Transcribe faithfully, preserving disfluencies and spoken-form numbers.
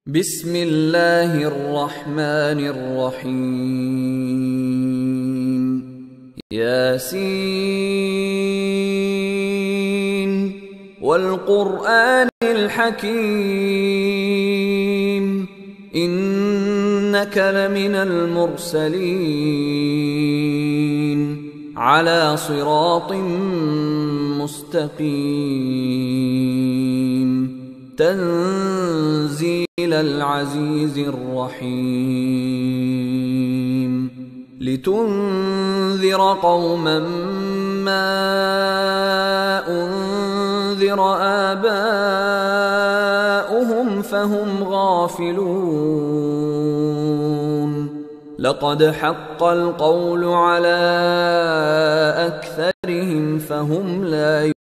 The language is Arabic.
بسم الله الرحمن الرحيم ياسين والقرآن الحكيم إنك لمن المرسلين على صراط مستقيم تنزيل العزيز الرحيم لتنذر قوما ما أنذر آباؤهم فهم غافلون لقد حق القول على أكثرهم فهم لا يؤمنون